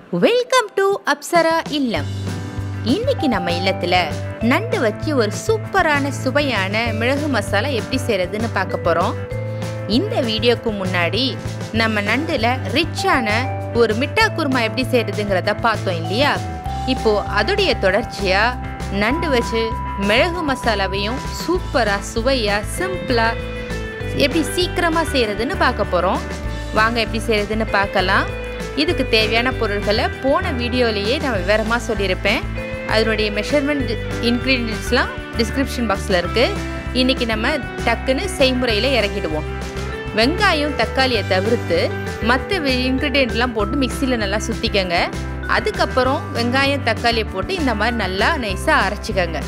Welcome to Apsara இல்லம். இன்னைக்கு நம்ம இல்லத்துல நண்டு வச்சு ஒரு சூப்பரான சுவையான மிளகு மசாலா எப்படி செய்யறதுன்னு பார்க்க போறோம். இந்த வீடியோக்கு முன்னாடி நம்ம நண்டுல ரிச்சான ஒரு மிட்டா குருமா எப்படி செய்யறதுங்கிறத பார்த்தோம் இல்லையா? இப்போ அதோடைய தொடர்ச்சியா நண்டு வச்சு மிளகு மசாலாவையும் சூப்பரா சுவையா சிம்பிளா எப்படி சீக்கிரமா செய்யறதுன்னு பார்க்க போறோம். வாங்க எப்படி செய்யறதுன்னு பார்க்கலாம். இதுக்கு தேவையான பொருட்களை போன வீடியோலேயே நான் விவரமாக சொல்லியிருப்பேன். அதனுடைய மெஷர்மெண்ட் இன்க்ரீடியன்ட்ஸ்லாம் டிஸ்கிரிப்ஷன் பாக்ஸில் இருக்குது. இன்றைக்கி நம்ம டக்குன்னு செய்முறையில் இறக்கிடுவோம். வெங்காயம் தக்காளியை தவிர்த்து மற்ற இன்க்ரீடியண்ட்லாம் போட்டு மிக்சியில் நல்லா சுற்றிக்கங்க. அதுக்கப்புறம் வெங்காயம் தக்காளியை போட்டு இந்த மாதிரி நல்லா நைஸாக அரைச்சிக்கங்க.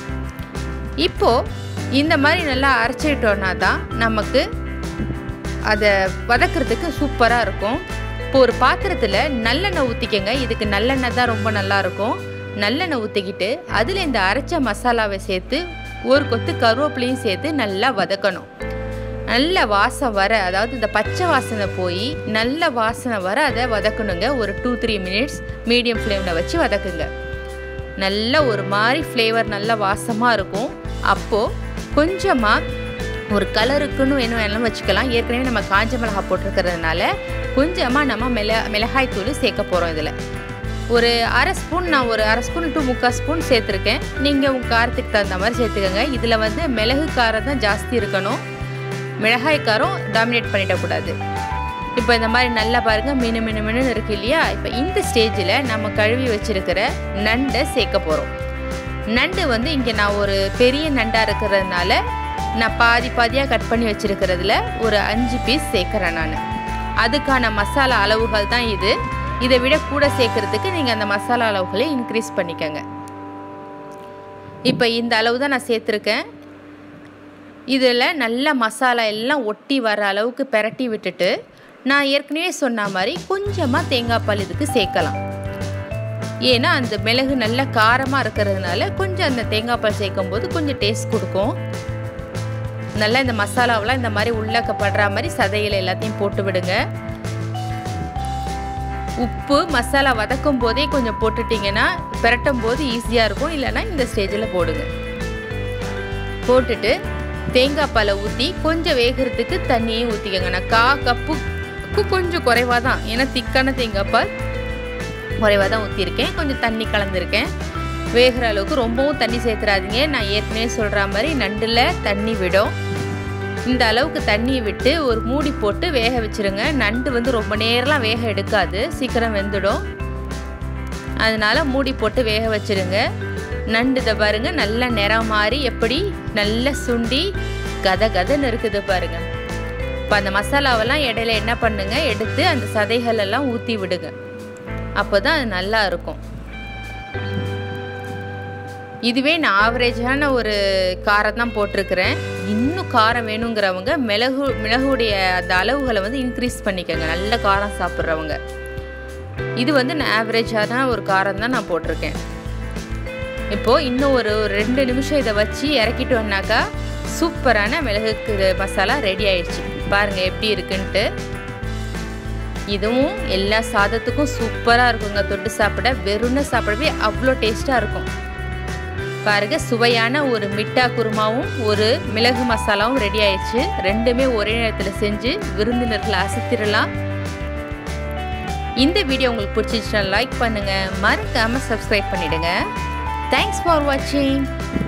இப்போது இந்த மாதிரி நல்லா அரைச்சிட்டோன்னா தான் நமக்கு அதை வதக்கிறதுக்கு சூப்பராக இருக்கும். இப்போ ஒரு பாத்திரத்தில் நல்லெண்ணெய் ஊற்றிக்கங்க. இதுக்கு நல்லெண்ணெய் தான் ரொம்ப நல்லாயிருக்கும். நல்லெண்ணெய் ஊற்றிக்கிட்டு அதில் இந்த அரைச்ச மசாலாவை சேர்த்து ஒரு கொத்து கருவேப்பிலையும் சேர்த்து நல்லா வதக்கணும். நல்ல வாசம் வர, அதாவது இந்த பச்சை வாசனை போய் நல்ல வாசனை வர அதை வதக்கணுங்க. ஒரு 2-3 மினிட்ஸ் மீடியம் ஃப்ளேமில் வச்சு வதக்குங்க. நல்ல ஒரு மாதிரி ஃப்ளேவர் நல்ல வாசமாக இருக்கும். அப்போது கொஞ்சமாக ஒரு கலருக்குன்னு வேணும் வச்சுக்கலாம். ஏற்கனவே நம்ம காஞ்ச மிளகாய் போட்டிருக்கிறதுனால கொஞ்சமாக நம்ம மிளகாய் தூள் சேர்க்க போகிறோம். இதில் ஒரு அரை ஸ்பூன், நான் ஒரு அரை ஸ்பூன் டு 3/4 ஸ்பூன் சேர்த்துருக்கேன். நீங்கள் உங்கள் காரத்துக்கு தகுந்த மாதிரி சேர்த்துக்கோங்க. இதில் வந்து மிளகு காரம் தான் ஜாஸ்தி இருக்கணும், மிளகாய் காரம் டாமினேட் பண்ணிடக்கூடாது. இப்போ இந்த மாதிரி நல்லா பாருங்கள், மினு இருக்கு இல்லையா? இப்போ இந்த ஸ்டேஜில் நம்ம கழுவி வச்சுருக்கிற நண்டை சேர்க்க போகிறோம். நண்டு வந்து இங்கே நான் ஒரு பெரிய நண்டாக இருக்கிறதுனால நான் பாதியாக கட் பண்ணி வச்சுருக்கிறதுல ஒரு 5 பீஸ் சேர்க்குறேன் நான். அதுக்கான மசாலா அளவுகள் தான் இது. இதை விட கூட சேர்க்குறதுக்கு நீங்கள் அந்த மசாலா அளவுகளை இன்க்ரீஸ் பண்ணிக்கோங்க. இப்போ இந்த அளவு தான் நான் சேர்த்துருக்கேன். இதில் நல்ல மசாலா எல்லாம் ஒட்டி வர அளவுக்கு பெரட்டி விட்டுட்டு நான் ஏற்கனவே சொன்ன மாதிரி கொஞ்சமாக தேங்காய் பால் இதுக்கு சேர்க்கலாம். ஏன்னா அந்த மிளகு நல்ல காரமாக இருக்கிறதுனால கொஞ்சம் அந்த தேங்காய் பால் சேர்க்கும் போது கொஞ்சம் டேஸ்ட் கொடுக்கும். நல்லா இந்த மசாலாவெலாம் இந்த மாதிரி உள்ளக்கப்படுற மாதிரி சதையில் எல்லாத்தையும் போட்டு விடுங்க. உப்பு மசாலா வதக்கும் போதே கொஞ்சம் போட்டுட்டிங்கன்னா பிரட்டும் போது ஈஸியாக இருக்கும். இல்லைன்னா இந்த ஸ்டேஜில் போடுங்க. போட்டுட்டு தேங்காய் பாலை ஊற்றி கொஞ்சம் வேகிறதுக்கு தண்ணியும் ஊற்றிக்கோங்க. நான் 1/4 கப்புக்கு கொஞ்சம் குறைவாக தான், ஏன்னா திக்கான தேங்காய் பால் குறைவாக தான் ஊற்றிருக்கேன். கொஞ்சம் தண்ணி கலந்துருக்கேன். வேகிற அளவுக்கு ரொம்பவும் தண்ணி சேர்த்துறாதீங்க. நான் ஏற்கனவே சொல்கிற மாதிரி நண்டில் தண்ணி விடும். இந்த அளவுக்கு தண்ணியை விட்டு ஒரு மூடி போட்டு வேக வச்சுருங்க. நண்டு வந்து ரொம்ப நேரம்லாம் வேக எடுக்காது, சீக்கிரம் வெந்துடும். அதனால் மூடி போட்டு வேக வச்சுருங்க. நண்டு இதை பாருங்கள், நல்ல நிறம் மாறி எப்படி நல்ல சுண்டி கதன்னு இருக்குது பாருங்கள். இப்போ அந்த மசாலாவெல்லாம் இடையில என்ன பண்ணுங்க, எடுத்து அந்த சதைகள் எல்லாம் ஊற்றி விடுங்க. அப்போ தான் அது நல்லா இருக்கும். இதுவே நான் ஆவரேஜான ஒரு காரம் தான் போட்டிருக்கிறேன். இன்னும் காரம் வேணுங்கிறவங்க மிளகுடைய அந்த அளவுகளை வந்து இன்க்ரீஸ் பண்ணிக்கோங்க. நல்ல காரம் சாப்பிட்றவங்க. இது வந்து நான் ஆவரேஜான ஒரு காரம் தான் நான் போட்டிருக்கேன். இப்போது இன்னும் ஒரு 2 நிமிஷம் இதை வச்சு இறக்கிட்டோம்னாக்கா சூப்பரான மிளகு மசாலா ரெடி ஆயிடுச்சு. பாருங்கள் எப்படி இருக்குன்ட்டு. இதுவும் எல்லா சாதத்துக்கும் சூப்பராக இருக்குங்க. தொட்டு சாப்பிட வெறும்னு சாப்பிடவே அவ்வளோ டேஸ்ட்டாக இருக்கும். பாருங்க, சுவையான ஒரு மிட்டா குருமாவும் ஒரு மிளகு மசாலாவும் ரெடி ஆயிடுச்சு. ரெண்டுமே ஒரே நேரத்தில் செஞ்சு விருந்தினர்களை அசத்திடலாம். இந்த வீடியோ உங்களுக்கு பிடிச்சிச்சுன்னா லைக் பண்ணுங்க, மறக்காம சப்ஸ்கிரைப் பண்ணிடுங்க. தேங்க்ஸ் ஃபார் வாட்சிங்.